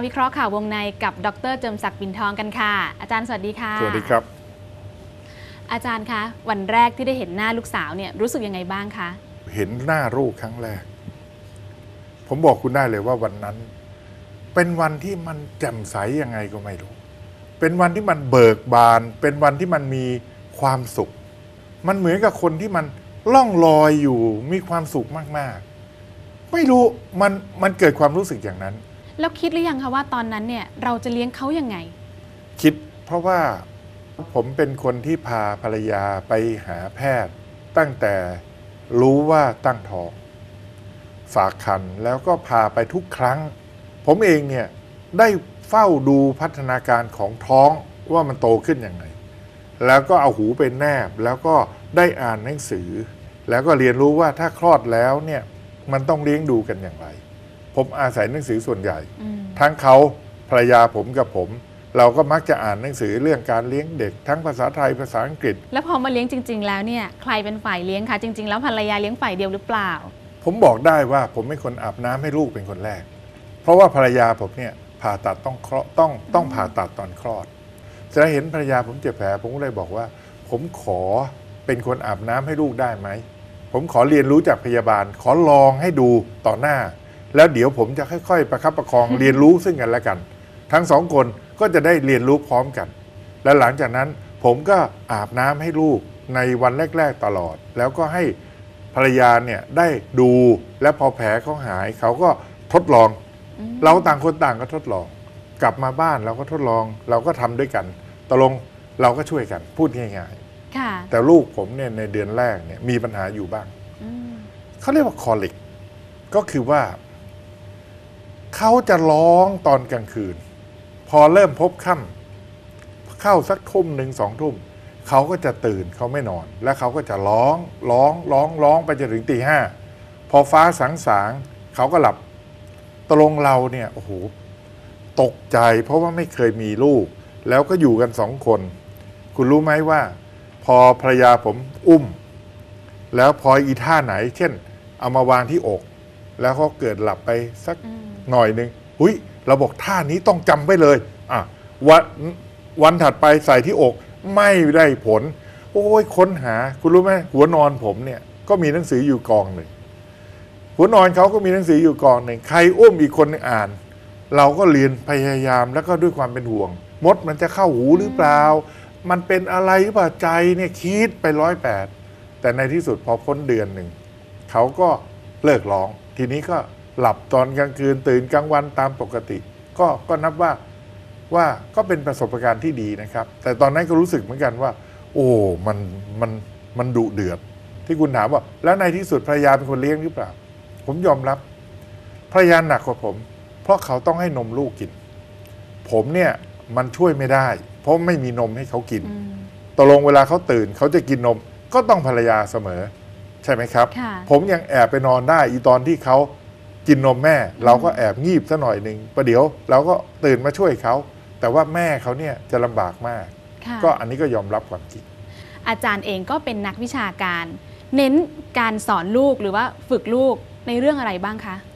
วิเคราะห์ข่าววงในกับดร.เจิมศักดิ์ปิ่นทองกันค่ะอาจารย์สวัสดีค่ะสวัสดีครับอาจารย์คะวันแรกที่ได้เห็นหน้าลูกสาวเนี่ยรู้สึกยังไงบ้างคะเห็นหน้าลูกครั้งแรกผมบอกคุณได้เลยว่าวันนั้นเป็นวันที่มันแจ่มใสยังไงก็ไม่รู้เป็นวันที่มันเบิกบานเป็นวันที่มันมีความสุขมันเหมือนกับคนที่มันล่องลอยอยู่มีความสุขมากๆไม่รู้มันเกิดความรู้สึกอย่างนั้นแล้วคิดหรือยังคะว่าตอนนั้นเนี่ยเราจะเลี้ยงเขายังไงคิดเพราะว่าผมเป็นคนที่พาภรรยาไปหาแพทย์ตั้งแต่รู้ว่าตั้งท้องฝากครรภ์แล้วก็พาไปทุกครั้งผมเองเนี่ยได้เฝ้าดูพัฒนาการของท้องว่ามันโตขึ้นยังไงแล้วก็เอาหูไปแนบแล้วก็ได้อ่านหนังสือแล้วก็เรียนรู้ว่าถ้าคลอดแล้วเนี่ยมันต้องเลี้ยงดูกันอย่างไรผมอาศัยหนังสือส่วนใหญ่ทั้งเขาภรรยาผมกับผมเราก็มักจะอ่านหนังสือเรื่องการเลี้ยงเด็กทั้งภาษาไทยภาษาอังกฤษแล้วพอมาเลี้ยงจริงๆแล้วเนี่ยใครเป็นฝ่ายเลี้ยงคะจริงๆแล้วภรรยาเลี้ยงฝ่ายเดียวหรือเปล่าผมบอกได้ว่าผมเป็นคนอาบน้ำให้ลูกเป็นคนแรกเพราะว่าภรรยาผมเนี่ยผ่าตัดต้องผ่าตัดตอนคลอดจะเห็นภรรยาผมเจ็บแผลผมก็เลยบอกว่าผมขอเป็นคนอาบน้ำให้ลูกได้ไหมผมขอเรียนรู้จากพยาบาลขอลองให้ดูต่อหน้าแล้วเดี๋ยวผมจะค่อยๆประคับประคองเรียนรู้ซึ่งกันและกันทั้งสองคนก็จะได้เรียนรู้พร้อมกันและหลังจากนั้นผมก็อาบน้ำให้ลูกในวันแรกๆตลอดแล้วก็ให้ภรรยาเนี่ยได้ดูและพอแผลเขาหายเขาก็ทดลองเราต่างคนต่างก็ทดลองกลับมาบ้านเราก็ทดลองเราก็ทำด้วยกันตกลงเราก็ช่วยกันพูดง่ายๆแต่ลูกผมเนี่ยในเดือนแรกเนี่ยมีปัญหาอยู่บ้างเขาเรียกว่าคอลิกก็คือว่าเขาจะร้องตอนกลางคืนพอเริ่มพบค่ำเข้าสักทุ่มหนึ่งสองทุ่มเขาก็จะตื่นเขาไม่นอนแล้วเขาก็จะร้องไปจนถึงตีห้าพอฟ้าสางเขาก็หลับตกลงเราเนี่ยโอ้โหตกใจเพราะว่าไม่เคยมีลูกแล้วก็อยู่กันสองคนคุณรู้ไหมว่าพอภรรยาผมอุ้มแล้วพออีท่าไหนเช่นเอามาวางที่อกแล้วเขาเกิดหลับไปสักหน่อยหนึ่งเราบอกท่านี้ต้องจำไว้เลยวันถัดไปใส่ที่อกไม่ได้ผลโอ้ยค้นหาคุณรู้ไหมหัวนอนผมเนี่ยก็มีหนังสืออยู่กองหนึ่งหัวนอนเขาก็มีหนังสืออยู่กองหนึ่งใครอุ้มอีกคนนึงอ่านเราก็เรียนพยายามแล้วก็ด้วยความเป็นห่วงมดมันจะเข้าหูหรือเปล่ามันเป็นอะไรหรือเปล่าใจเนี่ยคิดไป108แต่ในที่สุดพอพ้นเดือนหนึ่งเขาก็เลิกร้องทีนี้ก็หลับตอนกลางคืนตื่นกลางวันตามปกติก็นับว่าก็เป็นประสบการณ์ที่ดีนะครับแต่ตอนนั้นก็รู้สึกเหมือนกันว่าโอ้มันดุเดือดที่คุณถามว่าแล้วในที่สุดภรรยาเป็นคนเลี้ยงหรือเปล่าผมยอมรับภรรยาหนักกว่าผมเพราะเขาต้องให้นมลูกกินผมเนี่ยมันช่วยไม่ได้เพราะไม่มีนมให้เขากินตกลงเวลาเขาตื่นเขาจะกินนมก็ต้องภรรยาเสมอใช่ไหมครับผมยังแอบไปนอนได้อีตอนที่เขากินนมแม่เราก็แอบงีบซะหน่อยหนึ่งประเดี๋ยวเราก็ตื่นมาช่วยเขาแต่ว่าแม่เขาเนี่ยจะลำบากมากก็อันนี้ก็ยอมรับความจริงอาจารย์เองก็เป็นนักวิชาการเน้นการสอนลูกหรือว่าฝึกลูกในเรื่องอะไรบ้างคะ